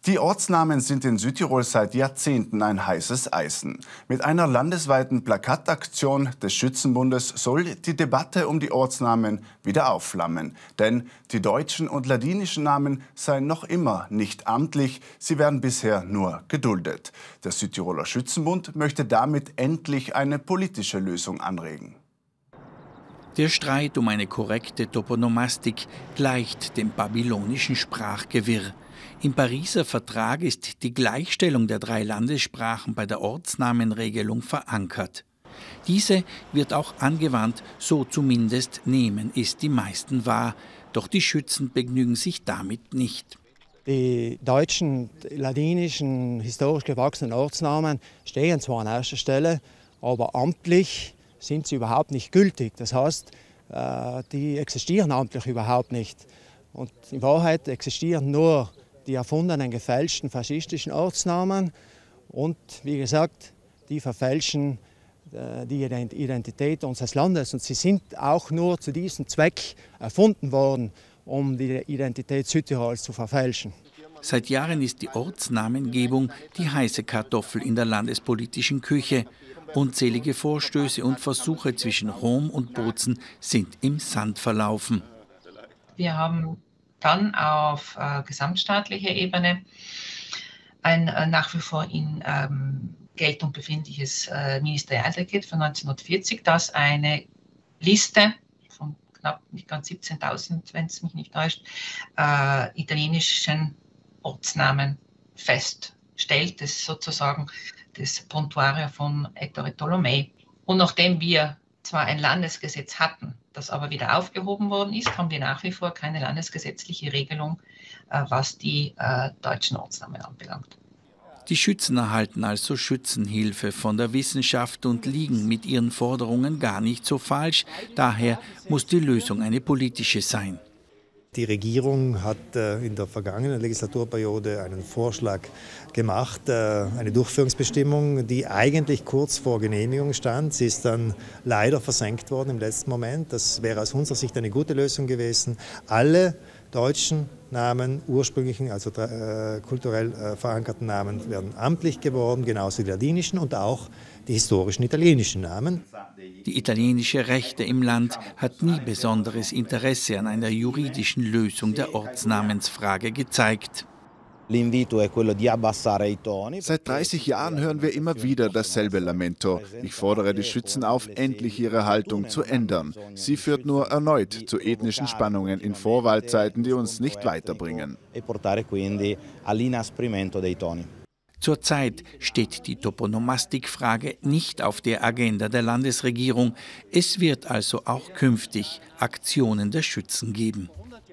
Die Ortsnamen sind in Südtirol seit Jahrzehnten ein heißes Eisen. Mit einer landesweiten Plakataktion des Schützenbundes soll die Debatte um die Ortsnamen wieder aufflammen. Denn die deutschen und ladinischen Namen seien noch immer nicht amtlich, sie werden bisher nur geduldet. Der Südtiroler Schützenbund möchte damit endlich eine politische Lösung anregen. Der Streit um eine korrekte Toponomastik gleicht dem babylonischen Sprachgewirr. Im Pariser Vertrag ist die Gleichstellung der 3 Landessprachen bei der Ortsnamenregelung verankert. Diese wird auch angewandt, so zumindest nehmen es die meisten wahr. Doch die Schützen begnügen sich damit nicht. Die deutschen, ladinischen, historisch gewachsenen Ortsnamen stehen zwar an erster Stelle, aber amtlich sind sie überhaupt nicht gültig. Das heißt, die existieren amtlich überhaupt nicht. Und in Wahrheit existieren nur die erfundenen, gefälschten faschistischen Ortsnamen und, wie gesagt, die verfälschen die Identität unseres Landes. Und sie sind auch nur zu diesem Zweck erfunden worden, um die Identität Südtirols zu verfälschen. Seit Jahren ist die Ortsnamengebung die heiße Kartoffel in der landespolitischen Küche. Unzählige Vorstöße und Versuche zwischen Rom und Bozen sind im Sand verlaufen. Wir haben dann auf gesamtstaatlicher Ebene ein nach wie vor in Geltung befindliches Ministerialdekret von 1940, das eine Liste von knapp nicht ganz 17.000, wenn es mich nicht täuscht, italienischen Ortsnamen feststellt. Das ist sozusagen das Prontuario von Ettore Tolomei. Und nachdem wir zwar ein Landesgesetz hatten, das aber wieder aufgehoben worden ist, haben wir nach wie vor keine landesgesetzliche Regelung, was die deutschen Ortsnamen anbelangt. Die Schützen erhalten also Schützenhilfe von der Wissenschaft und liegen mit ihren Forderungen gar nicht so falsch. Daher muss die Lösung eine politische sein. Die Regierung hat in der vergangenen Legislaturperiode einen Vorschlag gemacht, eine Durchführungsbestimmung, die eigentlich kurz vor Genehmigung stand. Sie ist dann leider versenkt worden im letzten Moment. Das wäre aus unserer Sicht eine gute Lösung gewesen. Alle deutschen Namen, ursprünglichen, also kulturell verankerten Namen, werden amtlich geworden, genauso die ladinischen und auch die historischen italienischen Namen. Die italienische Rechte im Land hat nie besonderes Interesse an einer juridischen Lösung der Ortsnamensfrage gezeigt. Seit 30 Jahren hören wir immer wieder dasselbe Lamento. Ich fordere die Schützen auf, endlich ihre Haltung zu ändern. Sie führt nur erneut zu ethnischen Spannungen in Vorwahlzeiten, die uns nicht weiterbringen. Zurzeit steht die Toponomastikfrage nicht auf der Agenda der Landesregierung. Es wird also auch künftig Aktionen der Schützen geben.